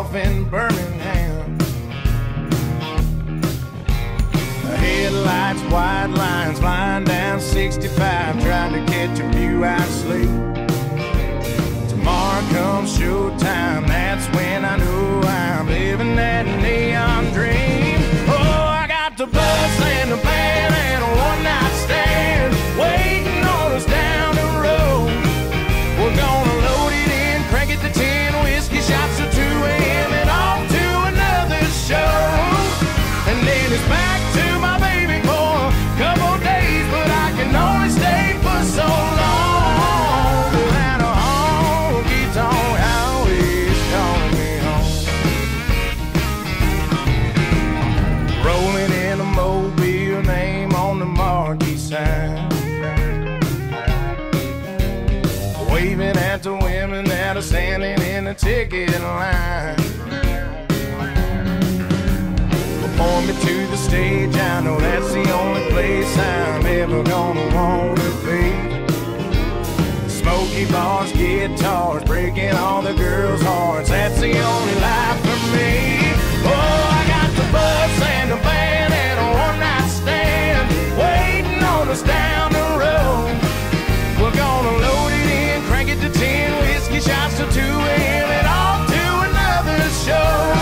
off in Birmingham. Headlights, white lines, flying down 65, trying to catch a few hours sleep. Tomorrow comes showtime, that's when I know I'm living that neon dream. Oh, I got the bus and the band and a one-night stand waiting on us down the road. We're gonna load it in, crank it to 10 whiskey shots to 2 a.m. and off to another show. And then it's back to my baby for a couple days, but I can only stay for so long. And a honky tonk always calling me home. Rolling in a mobile, name on the marquee sign, waving at the women that are standing in the ticket line. Point me to the stage, I know that's the only place I'm ever gonna wanna be. Smoky bars, guitars, breaking all the girls' hearts, that's the only life for me. Oh, I got the bus and the band and a one-night stand waiting on us down the road. We're gonna load it in, crank it to 10 whiskey shots till 2 a.m. and off to another show.